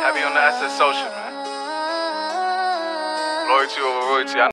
I be on the SS social, man. Loyalty over royalty.